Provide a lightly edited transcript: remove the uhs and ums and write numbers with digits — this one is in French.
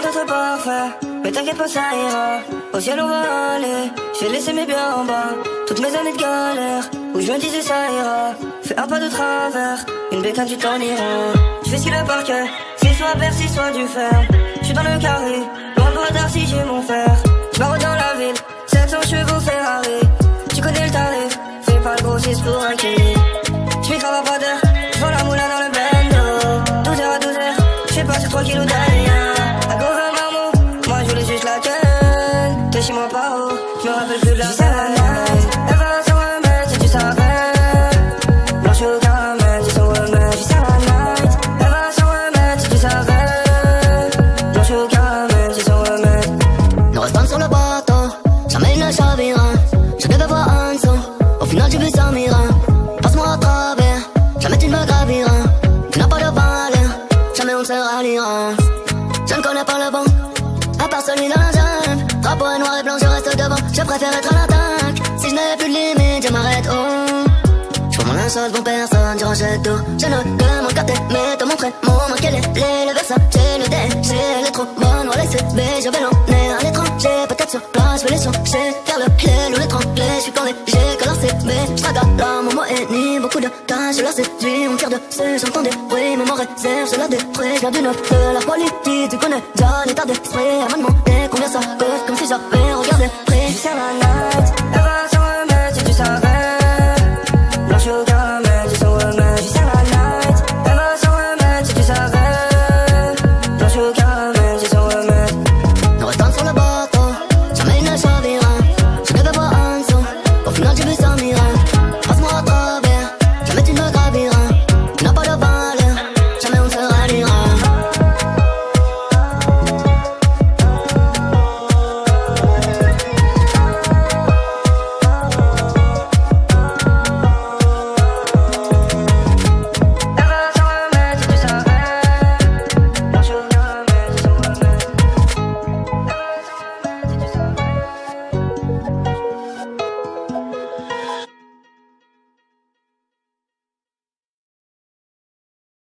être parfait, mais t'inquiète pas ça ira. Au ciel on va aller, je vais laisser mes biens en bas. Toutes mes années de galère, où je me disais ça ira. Fais un pas de travers, une bécane tu t'en iras. Je fais ce qu'il a par cœur, c'est soit Bercy soit du fer. Je suis dans le carré, loin de Darcy j'ai mon fer. Je m'arrête dans la ville, 700 chevaux Ferrari. Tu connais le tarif, fais pas le grossiste pour un kill. Je m'y crave pas d'heure, je vends la moulin dans le bendo. 12h à 12h, je fais passer 3 kilos d'ailleurs. À go vers Marmot, moi je voulais juste la queue. T'es chez moi pas haut, je me rappelle plus de la scène. Elle va s'en remettre si tu savais. Blanche au caramel, tu s'en remettre juste à la night. Elle va s'en remettre si tu savais. Blanche au caramel, tu s'en remettre. Nous restons sur le bateau, jamais il ne chavira. Je devais voir un dessous, au final j'ai vu ça mira. Passe-moi à travers, jamais tu ne me graviras. Tu n'as pas de valeur, jamais on se ralliera. Je ne connais pas le bon, à part celui d'un jeune. Drapeau est noir et blanc, je reste devant. Je préfère être à l'attaque. Si je n'ai plus de limite, je m'arrête je prends mon linge bon personne, je range tout. Je ne demande qu'à t'aimer, te montrer mon manque. Le Versace, j'ai le déchet, elle est trop bonne. Ouais, laissez B, je vais l'emmener à l'étranger. Peut-être sur place, je vais les changer. Faire le lait ou l'étranger, je suis quand léger que leur CB. Je traque à mon mot est ni beaucoup de cas, je la séduis, on tire dessus, j'entends des bruits, même en réserve, je la détruis. Je viens du neuf de la politique, tu connais déjà l'état d'esprit. Elle m'a demandé combien ça coûte, comme si j'avais regardé près. Juste à la night.